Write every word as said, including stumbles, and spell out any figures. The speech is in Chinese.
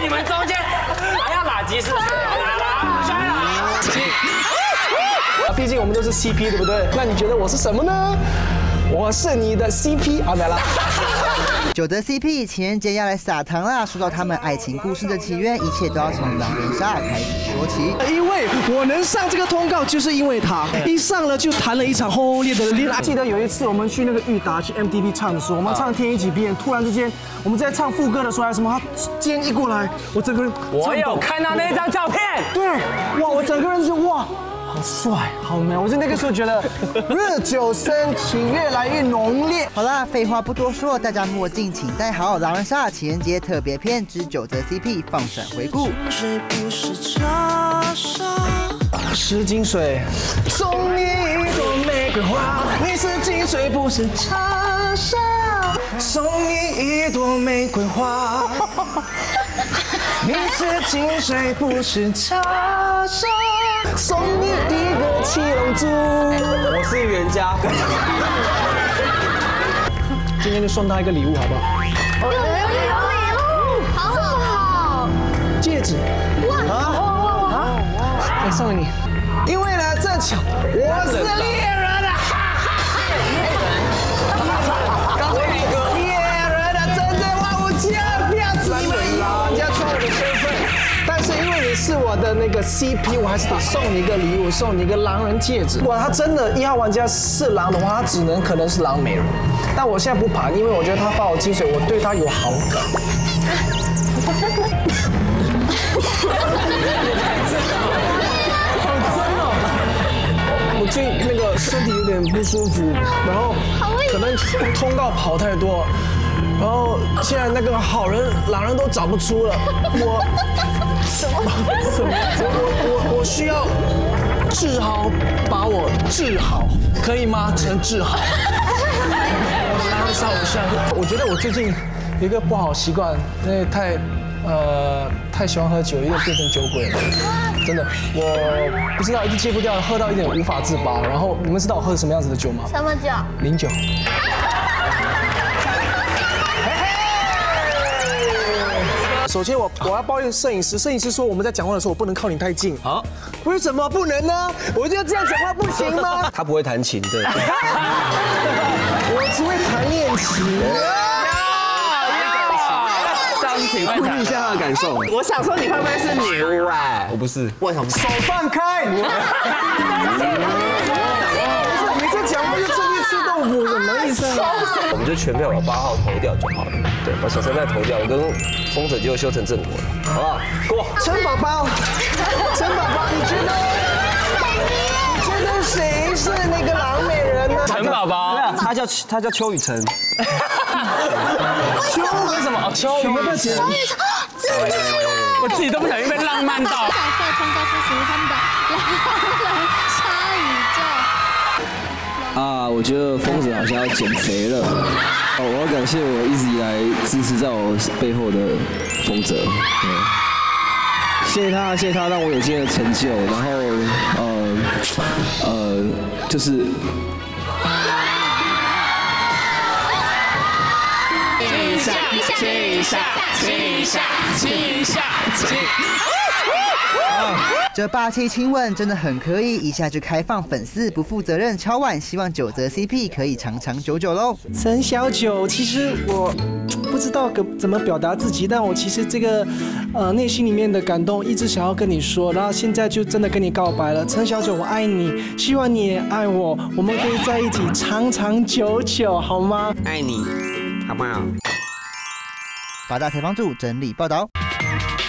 你们中间还要打击是不是？来啦，下来啦！ 毕竟我们都是 C P， 对不对？那你觉得我是什么呢？我是你的 C P 啊，没了。 九德 C P 情人节要来撒糖啦！说到他们爱情故事的起源，一切都要从狼人杀开始说起。 因为我能上这个通告，就是因为他一上了就谈了一场轰轰烈烈的恋爱。记得有一次我们去那个裕达去 M T V 唱的时候，我们唱《天一起变》，突然之间我们在唱副歌的时候，还什么，他肩一过来，我整个人我有看到那张照片， 对，哇，我整个人就哇。好帅，好美！我是那个时候觉得日久生情越来越浓烈。 好啦，废话不多说，大家墨镜请戴好，狼人杀情人节特别篇之九泽 C P 放闪回顾。 是金水，送你一朵玫瑰花。你是金水，不是茶沙。送你一朵玫瑰花。你是金水，不是茶沙。送你一个七龙珠。 我是预言家。 今天就送他一个礼物，好不好？ 有有有礼物，好好好。 戒指。哇啊啊！来送给你。因为呢，正巧我是猎人啊！刚才那个猎人的真正万物千万不要指你们老人家错误的身份。但是因为你是我的那个 C P， 我还是得送你一个礼物，送你一个狼人戒指。如果他真的一号玩家是狼的话，他只能可能是狼美人。但我现在不怕，因为我觉得他发我金水，我对他有好感。我最那个身体有点不舒服，然后可能通告跑太多。然后现在那个好人、狼人都找不出了，我什么什么？我我我需要志豪把我治好，可以吗？陈志豪，狼人杀偶像。我觉得我最近有一个不好习惯，因为太呃太喜欢喝酒，有点变成酒鬼了。真的，我不知道一直戒不掉，喝到一点无法自拔。然后你们知道我喝什么样子的酒吗？ 什么酒？ 零酒。首先我我要抱怨摄影师，摄影师说我们在讲话的时候我不能靠你太近。好，为什么不能呢？我就这样讲话不行吗？ 他不会弹琴，对。 我只会弹练琴。 顾虑一下他的感受。我想说你会不会是牛哎？我不是。为什么？ 手放开！你这讲话就趁机吃豆腐，什么意思啊？ 我们就全票把八号投掉就好了。对，把小三再投掉，我跟风者就修成正果了，好不好？过。 陈宝宝，陈宝宝，你觉得？你觉得谁是那个狼美人呢？ 陈宝宝，他叫他叫邱雨辰。 邱为什么？邱有没有钱？ 真的呀！ 我自己都不小心被浪漫到。 角色创造出属于他们的狼人杀宇宙。 啊，我觉得疯子好像要减肥了。哦，我要感谢我一直以来支持在我背后的疯子，谢谢他，谢谢他让我有今天的成就。然后，呃，呃，就是。 亲一下，亲一下，亲一下，亲一下，亲。 这霸气亲吻真的很可以，一下就开放粉丝不负责任敲碗，希望九泽 C P 可以长长久久喽。 陈小九，其实我不知道怎么表达自己，但我其实这个呃内心里面的感动一直想要跟你说，然后现在就真的跟你告白了，陈小九，我爱你，希望你也爱我，我们可以在一起长长久久，好吗？ 爱你，好不好？ 八大采访组整理报道。